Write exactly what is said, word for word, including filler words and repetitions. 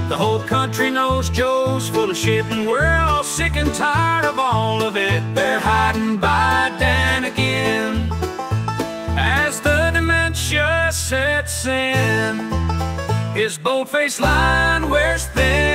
The whole country knows Joe's full of shit, and we're all sick and tired of all of it. They're hiding by Dan again as the dementia sets in. His bold-faced line wears thin,